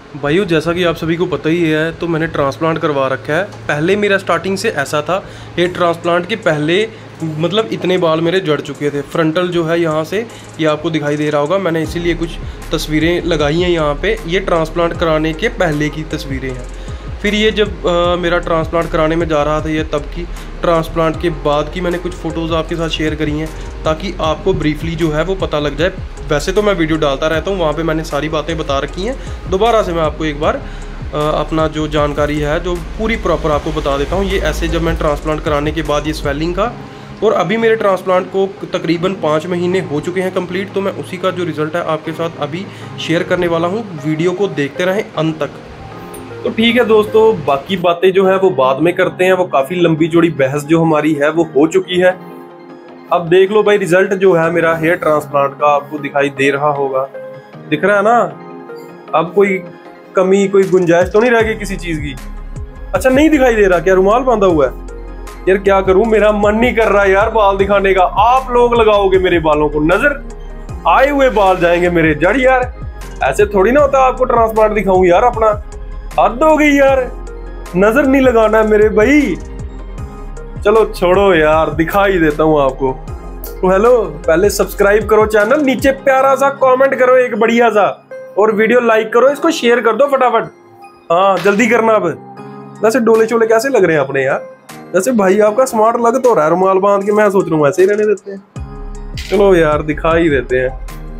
भाइयों, जैसा कि आप सभी को पता ही है तो मैंने ट्रांसप्लांट करवा रखा है। पहले मेरा स्टार्टिंग से ऐसा था, हेयर ट्रांसप्लांट के पहले मतलब इतने बाल मेरे जड़ चुके थे। फ्रंटल जो है यहाँ से, ये आपको दिखाई दे रहा होगा, मैंने इसीलिए कुछ तस्वीरें लगाई हैं यहाँ पे। ये ट्रांसप्लांट कराने के पहले की तस्वीरें हैं। फिर ये जब मेरा ट्रांसप्लांट कराने में जा रहा था, ये तब की। ट्रांसप्लांट के बाद की मैंने कुछ फ़ोटोज़ आपके साथ शेयर करी हैं ताकि आपको ब्रीफली जो है वो पता लग जाए। वैसे तो मैं वीडियो डालता रहता हूँ, वहाँ पे मैंने सारी बातें बता रखी हैं। दोबारा से मैं आपको एक बार अपना जो जानकारी है जो पूरी प्रॉपर आपको बता देता हूँ। ये ऐसे जब मैं ट्रांसप्लांट कराने के बाद ये स्वेलिंग का, और अभी मेरे ट्रांसप्लांट को तकरीबन 5 महीने हो चुके हैं कंप्लीट। तो मैं उसी का जो रिज़ल्ट है आपके साथ अभी शेयर करने वाला हूँ। वीडियो को देखते रहें अंत तक। तो ठीक है दोस्तों, बाकी बातें जो है वो बाद में करते हैं। वो काफ़ी लंबी चौड़ी बहस जो हमारी है वो हो चुकी है। अब देख लो भाई, रिजल्ट जो है मेरा हेयर ट्रांसप्लांट का आपको दिखाई दे रहा होगा। दिख रहा है ना? अब कोई कमी, कोई गुंजाइश तो नहीं रह गई किसी चीज़ की? अच्छा, नहीं दिखाई दे रहा? क्या रुमाल बांधा हुआ है? यार क्या करूं, मेरा मन नहीं कर रहा यार बाल दिखाने का। आप लोग लगाओगे मेरे बालों को नजर, आए हुए बाल जाएंगे मेरे जड़। यार ऐसे थोड़ी ना होता, आपको ट्रांसप्लांट दिखाऊं यार अपना। हद हो गई यार, नजर नहीं लगाना मेरे भाई। चलो छोड़ो यार, दिखाई देता हूं आपको। तो हेलो, पहले सब्सक्राइब करो चैनल, नीचे प्यारा सा कमेंट करो एक बढ़िया सा, और वीडियो लाइक करो, इसको शेयर कर दो फटाफट। हाँ जल्दी करना। अब वैसे डोले शोले कैसे लग रहे हैं अपने यार? जैसे भाई आपका स्मार्ट लग तो रहा है रुमाल बांध के। मैं सोच रहा हूँ ऐसे ही रहने देते हैं। चलो यार दिखा ही देते हैं।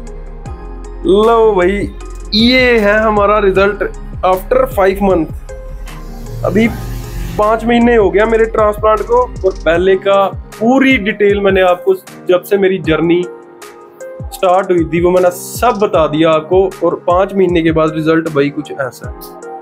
लो भाई, ये है हमारा रिजल्ट आफ्टर 5 मंथ। अभी 5 महीने हो गया मेरे ट्रांसप्लांट को, और पहले का पूरी डिटेल मैंने आपको, जब से मेरी जर्नी स्टार्ट हुई थी, वो मैंने सब बता दिया आपको। और 5 महीने के बाद रिजल्ट भाई कुछ ऐसा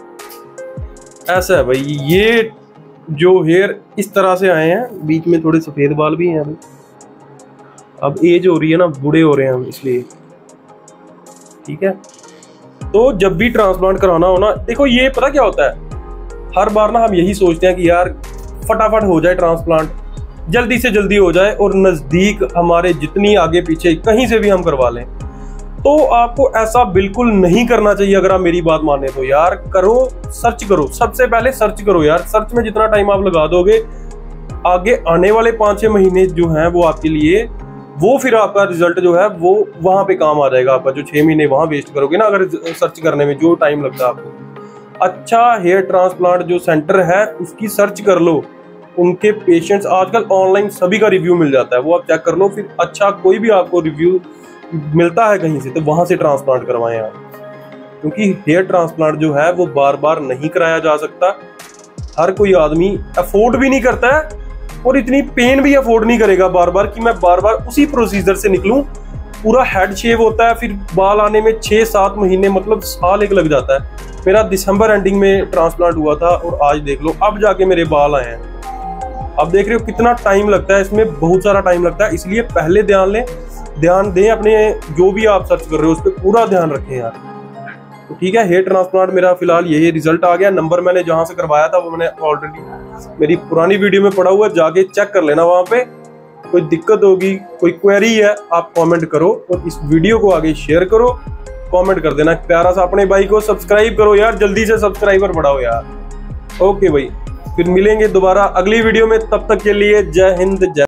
है भाई। ये जो हेयर इस तरह से आए हैं, बीच में थोड़े सफेद बाल भी हैं। अब एज हो रही है ना, बूढ़े हो रहे हैं हम, इसलिए। ठीक है, तो जब भी ट्रांसप्लांट कराना हो ना, देखो ये पता क्या होता है, हर बार ना हम यही सोचते हैं कि यार फटाफट हो जाए ट्रांसप्लांट, जल्दी से जल्दी हो जाए, और नज़दीक हमारे जितनी आगे पीछे कहीं से भी हम करवा लें। तो आपको ऐसा बिल्कुल नहीं करना चाहिए। अगर आप मेरी बात माने तो यार करो, सर्च करो। सबसे पहले सर्च करो यार। सर्च में जितना टाइम आप लगा दोगे, आगे आने वाले 5-6 महीने जो हैं वो आपके लिए, वो फिर आपका रिजल्ट जो है वो वहां पे काम आ जाएगा। आपका जो 6 महीने वहां वेस्ट करोगे ना, अगर सर्च करने में जो टाइम लगता है आपको। अच्छा हेयर ट्रांसप्लांट जो सेंटर है उसकी सर्च कर लो, उनके पेशेंट्स आजकल ऑनलाइन सभी का रिव्यू मिल जाता है, वो आप चेक कर लो। फिर अच्छा कोई भी आपको रिव्यू मिलता है कहीं से, तो वहां से ट्रांसप्लांट करवाएं आप। क्योंकि हेयर ट्रांसप्लांट जो है वो बार बार नहीं कराया जा सकता। हर कोई आदमी अफोर्ड भी नहीं करता है, और इतनी पेन भी अफोर्ड नहीं करेगा बार बार कि मैं बार बार उसी प्रोसीजर से निकलूं। पूरा हेड शेव होता है, फिर बाल आने में 6-7 महीने, मतलब साल एक लग जाता है। मेरा दिसंबर एंडिंग में ट्रांसप्लांट हुआ था, और आज देख लो अब जाके मेरे बाल आए हैं। अब देख रहे हो कितना टाइम लगता है, इसमें बहुत सारा टाइम लगता है। इसलिए पहले ध्यान दें अपने, जो भी आप सर्च कर रहे हो उस पर पूरा ध्यान रखें यार। तो ठीक है, हेयर ट्रांसप्लांट मेरा फिलहाल यही रिजल्ट आ गया। नंबर मैंने जहां से करवाया था वो मैंने ऑलरेडी मेरी पुरानी वीडियो में पड़ा हुआ, जाके चेक कर लेना वहां पे। कोई दिक्कत होगी, कोई क्वेरी है, आप कमेंट करो, और इस वीडियो को आगे शेयर करो, कमेंट कर देना प्यारा सा। अपने भाई को सब्सक्राइब करो यार, जल्दी से सब्सक्राइबर बढ़ाओ यार। ओके भाई, फिर मिलेंगे दोबारा अगली वीडियो में। तब तक के लिए जय हिंद, जय